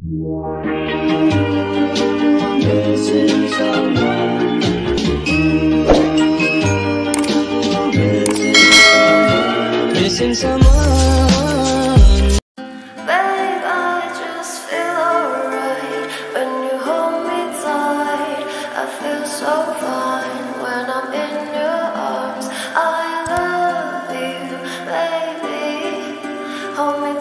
Missing someone. Babe, I just feel alright when you hold me tight. I feel so fine when I'm in your arms. I love you, baby. Hold me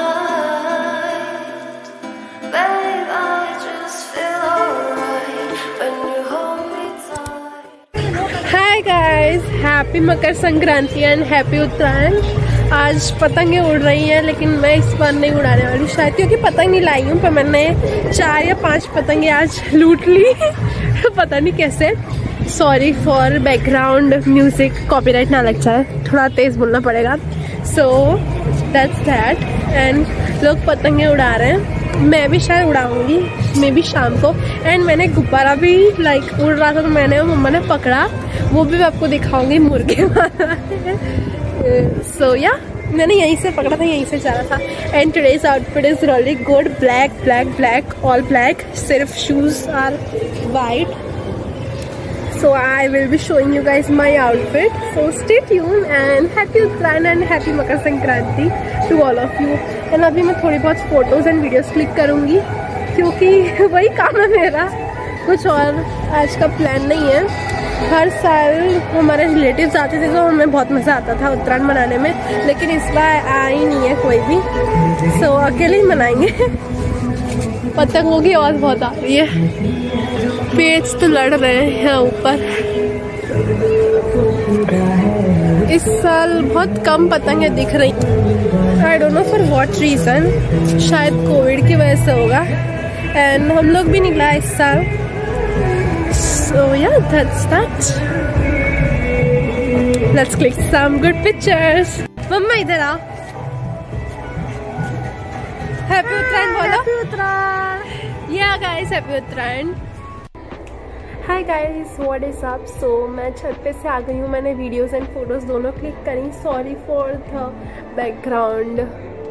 tight. Babe, I just feel alright when you hold me tight. Hi guys, happy Makar Sankranti and happy Uttarayan. आज पतंगें उड़ रही हैं लेकिन मैं इस बार नहीं उड़ाने वाली शायद, क्योंकि पतंग नहीं लाई हूँ, पर मैंने 4 या 5 पतंगें आज लूट ली पता नहीं कैसे। Sorry for background music, copyright ना लग जाए, थोड़ा तेज बोलना पड़ेगा। So that's that. एंड लोग पतंगें उड़ा रहे हैं, मैं भी शायद उड़ाऊंगी, मैं भी शाम को। एंड मैंने गुब्बारा भी लाइक उड़ रहा था तो मैंने और मम्मा ने पकड़ा, वो भी मैं आपको दिखाऊंगी, मुर्गे वाला। सो या मैंने यहीं से पकड़ा था, यहीं से जा रहा था। And today's outfit is really good, black black black all black, सिर्फ shoes are white. So I will be showing you guys my outfit. So stay tuned and happy Uttarayan and happy Makar Sankranti to all of you. And अभी मैं थोड़ी बहुत photos and videos click करूँगी क्योंकि वही काम है मेरा, कुछ और आज का प्लान नहीं है। हर साल हमारे रिलेटिव्स आते थे तो हमें बहुत मज़ा आता था उत्तरायण मनाने में, लेकिन इस बार आया ही नहीं है कोई भी। सो अकेले ही मनाएंगे। पतंगों की आवाज़ बहुत आ रही है, पेच तो लड़ रहे हैं ऊपर। इस साल बहुत कम पतंगें दिख रही, I don't know for what reason, शायद कोविड की वजह से होगा। एंड हम लोग भी निकला इस साल। So yeah that's that, let's click some good pictures. मम्मा इधर आओ, हैप्पी उत्तरायण बोलो। Happy Uttarayan. Yeah guys happy Uttarayan. Hi guys, what is up. So मैं छत पे से आ गई हूँ, मैंने वीडियोस एंड फोटोज दोनों क्लिक करी। Sorry for the background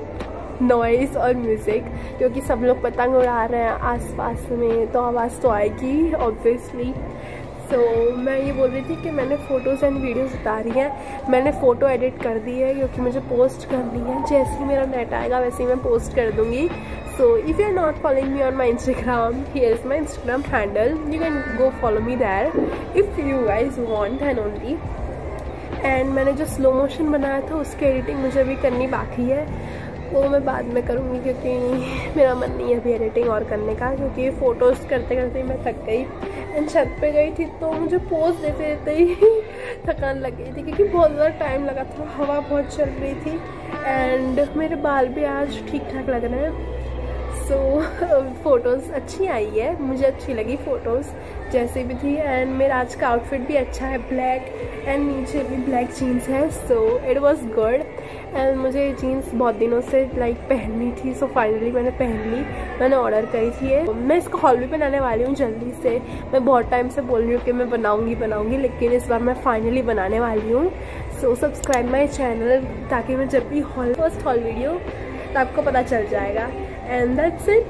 noise और म्यूज़िक, क्योंकि सब लोग पतंग उड़ा रहे हैं आसपास में तो आवाज़ तो आएगी ऑब्वियसली। सो मैं ये बोल रही थी कि मैंने फ़ोटोज़ एंड वीडियोज़ उतारी हैं, मैंने फ़ोटो एडिट कर दी है क्योंकि मुझे पोस्ट करनी है। जैसे ही मेरा नेट आएगा वैसे ही मैं पोस्ट कर दूँगी। So if you're not following me on my Instagram, here is my Instagram handle. You can go follow me there if you guys want and only. And मैंने जो स्लो मोशन बनाया था उसकी एडिटिंग मुझे अभी करनी बाकी है, वो मैं बाद में करूँगी क्योंकि मेरा मन नहीं है अभी एडिटिंग और करने का, क्योंकि फ़ोटोज़ करते करते मैं थक गई। एंड छत पे गई थी तो मुझे पोज देते देते ही थकान लग गई थी क्योंकि बहुत ज़्यादा टाइम लगा था, हवा बहुत चल रही थी। एंड मेरे बाल भी आज ठीक ठाक लग रहे हैं। सो फ़ोटोज़ अच्छी आई है, मुझे अच्छी लगी फ़ोटोज़ जैसे भी थी। एंड मेरा आज का आउटफिट भी अच्छा है, ब्लैक एंड नीचे भी ब्लैक जीन्स है। So it was good. And मुझे जीन्स बहुत दिनों से लाइक पहननी थी, सो फाइनली मैंने पहन ली। मैंने ऑर्डर करी थी ये, मैं इसका हॉल भी बनाने वाली हूँ जल्दी से। मैं बहुत टाइम से बोल रही हूँ कि मैं बनाऊँगी, लेकिन इस बार मैं फाइनली बनाने वाली हूँ। सो सब्सक्राइब माई चैनल ताकि मैं जब भी फर्स्ट हॉल वीडियो तो आपको पता चल जाएगा। And that's it.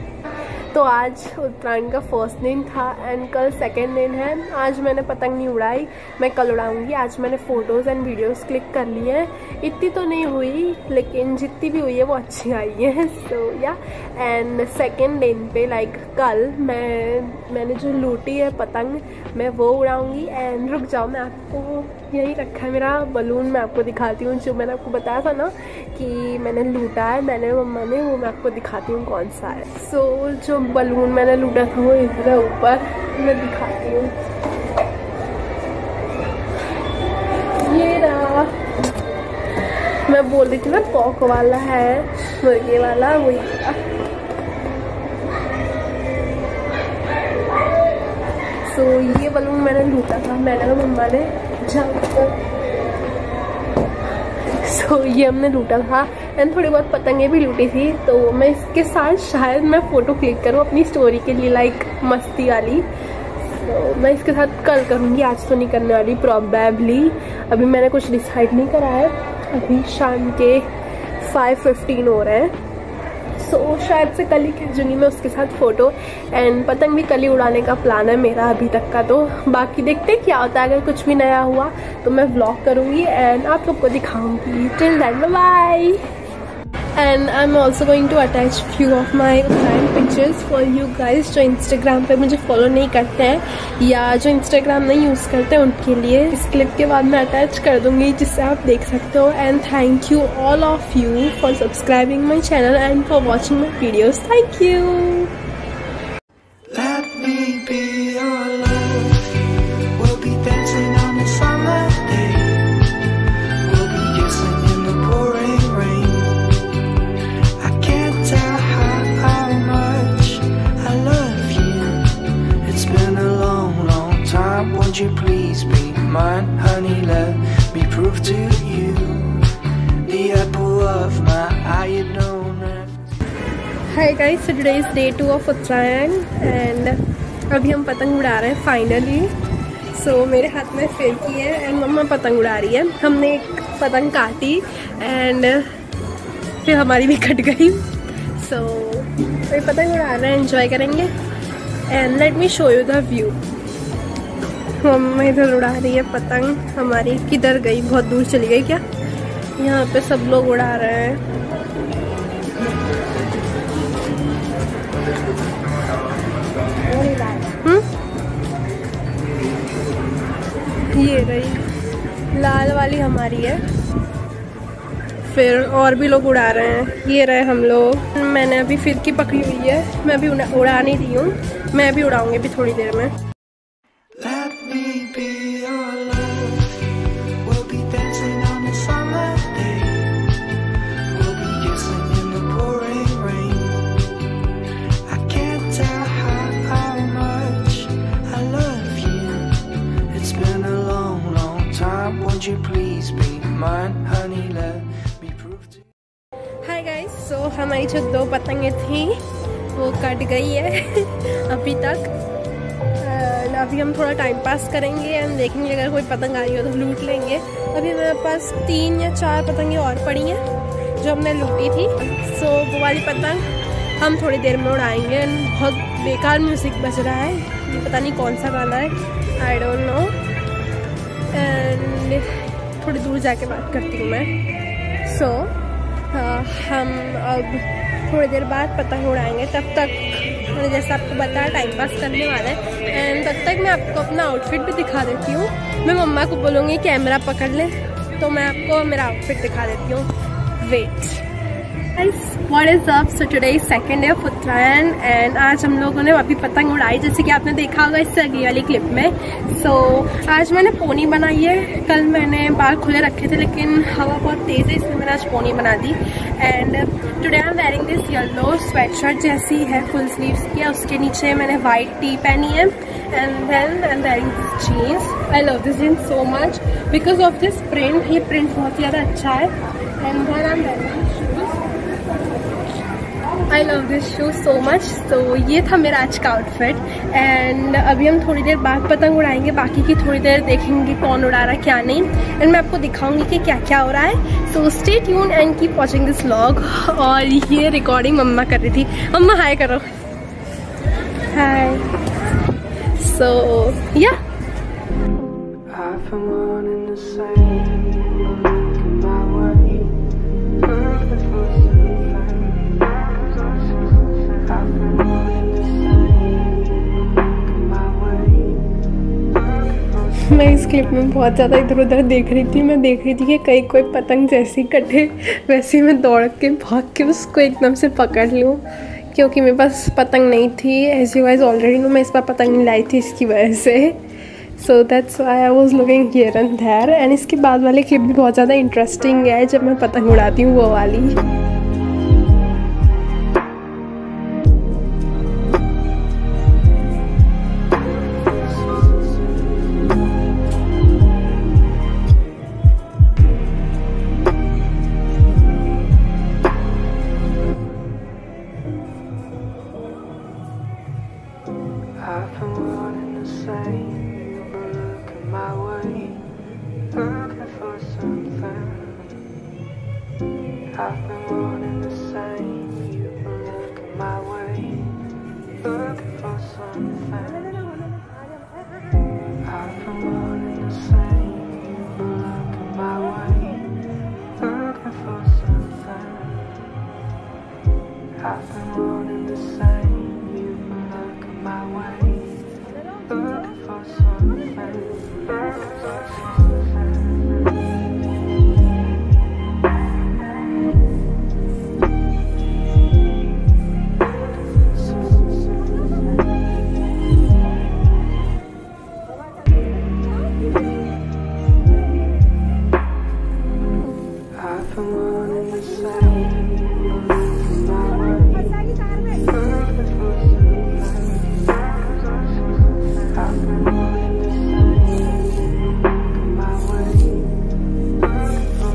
तो आज उत्तरायण का फर्स्ट दिन था एंड कल सेकेंड दिन है। आज मैंने पतंग नहीं उड़ाई, मैं कल उड़ाऊंगी। आज मैंने फ़ोटोज़ एंड वीडियोस क्लिक कर ली हैं, इतनी तो नहीं हुई लेकिन जितनी भी हुई है वो अच्छी आई है। सो या एंड सेकेंड दिन पे लाइक कल मैंने जो लूटी है पतंग मैं वो उड़ाऊंगी। एंड रुक जाओ, मैं आपको यही रखा है मेरा बलून, मैं आपको दिखाती हूँ। जो मैंने आपको बताया था ना कि मैंने लूटा है, मैंने मम्मा ने, वो मैं आपको दिखाती हूँ कौन सा है। सो जो बलून मैंने लूटा था वो इधर है ऊपर, मैं दिखाती हूँ। ये रहा, मैं बोल रही थी ना पॉक वाला है, मुर्गे वाला, वही था। सो ये बलून मैंने लूटा था, मैंने और मम्मा ने जाकर। सो ये हमने लूटा था एंड थोड़ी बहुत पतंगे भी लूटी थी। तो मैं इसके साथ शायद मैं फ़ोटो क्लिक करूँ अपनी स्टोरी के लिए, लाइक मस्ती वाली। तो मैं इसके साथ कल करूँगी, आज तो नहीं करने वाली प्रॉबेबली। अभी मैंने कुछ डिसाइड नहीं करा है, अभी शाम के 5:15 हो रहे हैं। सो शायद से कल ही खींचूंगी मैं उसके साथ फ़ोटो। एंड पतंग भी कल ही उड़ाने का प्लान है मेरा अभी तक का। तो बाकी देखते क्या होता है, अगर कुछ भी नया हुआ तो मैं व्लॉग करूँगी एंड आप लोग को दिखाऊँगी। Till then bye bye. And I am also going to attach few of my Uttarayan pictures for you guys जो इंस्टाग्राम पे मुझे फॉलो नहीं करते हैं या जो इंस्टाग्राम नहीं यूज़ करते हैं उनके लिए। इस क्लिप के बाद मैं अटैच कर दूँगी जिससे आप देख सकते हो। And thank you all of you for subscribing my channel and for watching my videos. Thank you. Won't you please be mine, honey? Let me prove to you the apple of my eye, you know. Hi guys, so today is day 2 of Uttarayan and अभी हम पतंग उड़ा रहे हैं finally. सो मेरे हाथ में फिरकी है एंड मम्मा पतंग उड़ा रही है। हमने एक पतंग काटी एंड फिर हमारी भी कट गई। सो अभी पतंग उड़ा रहे हैं, एंजॉय करेंगे। And let me show you the view. मम्मा इधर उड़ा रही है पतंग हमारी। किधर गई? बहुत दूर चली गई क्या? यहाँ पे सब लोग उड़ा रहे हैं। ये रही लाल वाली हमारी है, फिर और भी लोग उड़ा रहे हैं। ये रहे हम लोग। मैंने अभी फिरकी पकड़ी हुई है, मैं अभी उड़ा नहीं रही हूँ, मैं भी उड़ाऊंगी अभी थोड़ी देर में। You please be mine, honey, let me prove to you. Hi guys, so हमारी जो 2 पतंगें थी वो कट गई है अभी तक। अभी हम थोड़ा टाइम पास करेंगे एंड देखेंगे अगर कोई पतंग आ रही हो तो लूट लेंगे। अभी मेरे पास 3 या 4 पतंगें और पड़ी हैं जो हमने लूटी थी। सो वो वाली पतंग हम थोड़ी देर में उड़ाएंगे। एंड बहुत बेकार म्यूज़िक बज रहा है, ये पता नहीं कौन सा गाना है, आई डोंट नो। एंड थोड़ी दूर जाके बात करती हूँ मैं। सो हम अब थोड़ी देर बाद पतंग उड़ाएंगे। तब तक मैंने जैसे आपको बताया टाइम पास करने वाला है। एंड तब तक मैं आपको अपना आउटफिट भी दिखा देती हूँ। मैं मम्मा को बोलूँगी कैमरा पकड़ ले तो मैं आपको मेरा आउटफिट दिखा देती हूँ। Wait guys, what is up? So today is 2nd day of Uttarayan and आज हम लोगों ने अभी पतंग उड़ाई जैसे कि आपने देखा होगा इससे अगली वाली क्लिप में। सो आज मैंने पोनी बनाई है। कल मैंने बाल खुले रखे थे लेकिन हवा बहुत तेज़ है इसलिए मैंने आज पोनी बना दी। And today I am wearing this yellow sweatshirt जैसी है फुल स्लीव्स की, उसके नीचे मैंने वाइट टी पहनी है। And then I am wearing this jeans. I love this jeans so much because of this print. ये प्रिंट बहुत ज़्यादा अच्छा है। And then I am wearing I love this shoe so much. तो ये था मेरा आज का आउटफिट। एंड अभी हम थोड़ी देर बाद पतंग उड़ाएंगे, बाकी की थोड़ी देर देखेंगे कौन उड़ा रहा है क्या नहीं। एंड मैं आपको दिखाऊंगी कि क्या क्या हो रहा है। So stay tune and keep watching this vlog. और ये रिकॉर्डिंग मम्मा कर रही थी। मम्मा हाय करो। हाय। सो या मैं इस क्लिप में बहुत ज़्यादा इधर उधर देख रही थी। मैं देख रही थी कि कहीं कोई पतंग जैसी कटे वैसे मैं दौड़ के भाग के उसको एकदम से पकड़ लूँ, क्योंकि मेरे पास पतंग नहीं थी। As you guys already know मैं इस बार पतंग नहीं लाई थी इसकी वजह से। So that's why I was looking here and there. And इसके बाद वाली क्लिप भी बहुत ज़्यादा इंटरेस्टिंग है जब मैं पतंग उड़ाती हूँ वो वाली। I've been wanting the same, you were looking my way, looking for something. I've been wanting the same, you were looking for something. I've been wanting the same, you've been looking my way, looking for something. I've been wanting the same, you've been looking my way, looking for something, looking for something. I've been wanting the same, looking my way, looking for something. I've been wanting the same, looking my way, looking for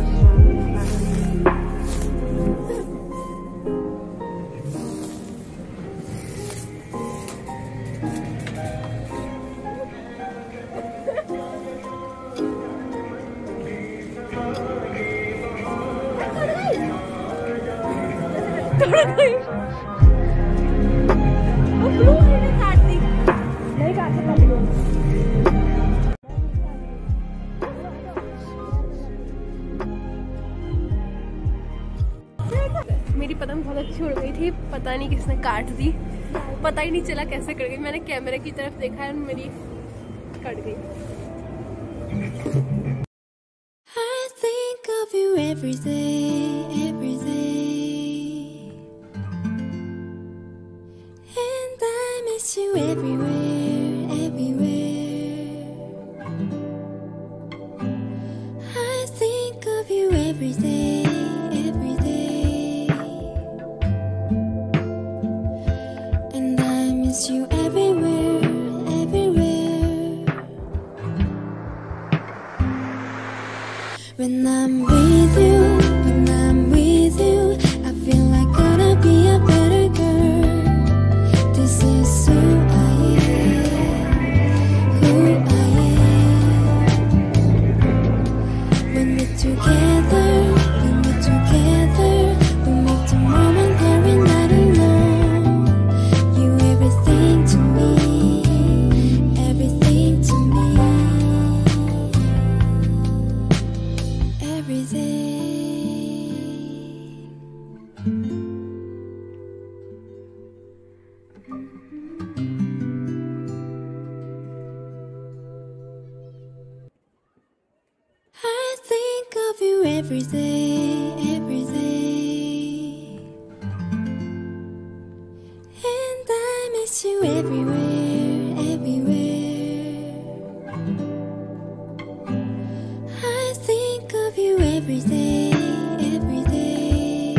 मेरी पतंग बहुत अच्छी उड़ गई थी, पता नहीं किसने काट दी, पता ही नहीं चला कैसे कट गई। मैंने कैमरे की तरफ देखा है, मेरी कट गई। I think of you every day, every day. And I miss you everywhere, everywhere. I think of you every day, every day. And I miss you everywhere, everywhere. When I'm with you, when I'm with you, I feel like gonna be a better girl. This is who I am, who I am. When we're together, when we're together, we make the moment very night alone. You everything to me, everything to me. Every day. I think of you every day, every day. And I miss you everywhere, everywhere. I think of you every day, every day.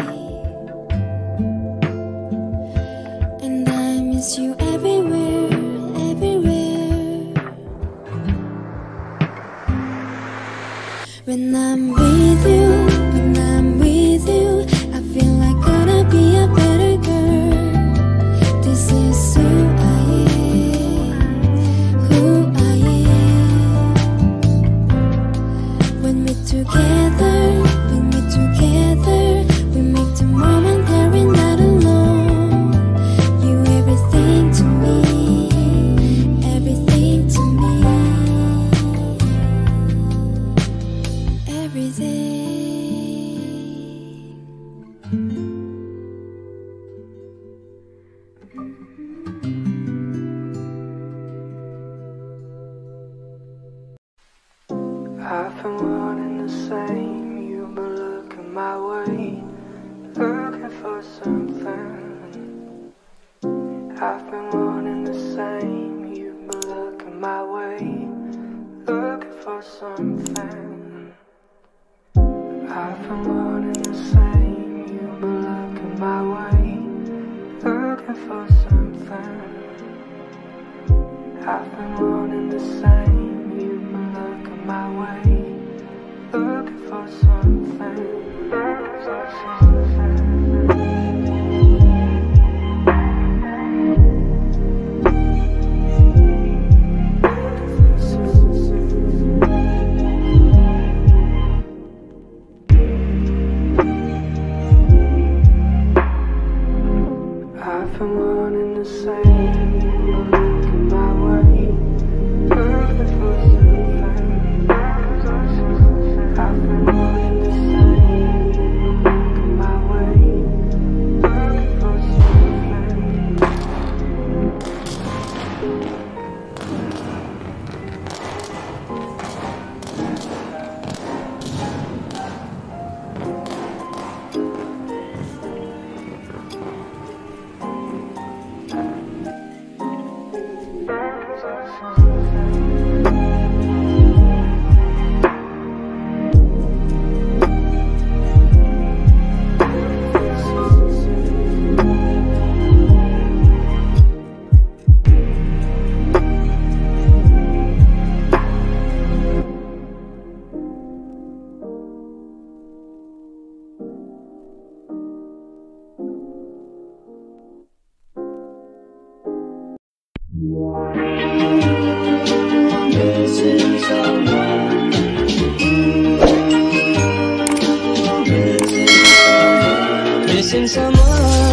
And I miss you everywhere, everywhere. When I'm with you, when I'm with you, I feel like gonna be a better girl. This is who I am, who I am. When we're together, when we're together, we make the moment very night alone. You everything to me, everything to me. Every day. I've been wanting the same, you've been looking my way, looking for something. I've been wanting the same, you've been looking my way, looking for something. I've been wanting the same, you've been looking my way, looking for something. I've been wanting the same, you've been looking my way, looking for something, looking for something. I've been wanting the same, but making my way. Looking for something. I've been wanting the same, but making my way. Looking for missing someone.